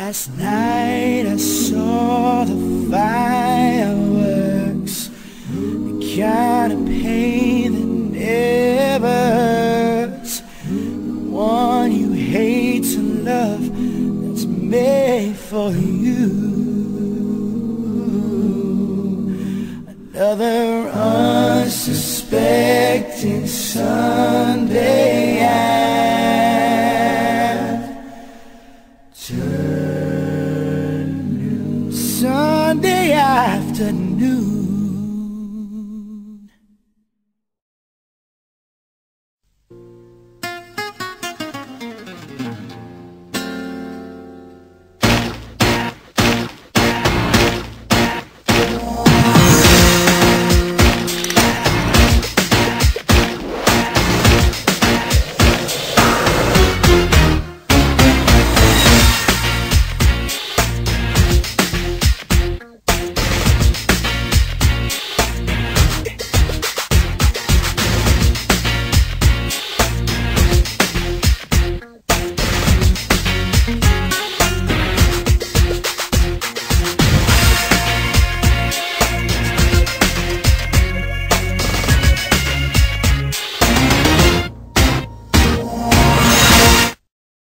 Last night I saw the fireworks, the kind of pain that never hurts, the one you hate to love, that's made for you. Another unsuspecting Sunday afternoon. Sunday afternoon.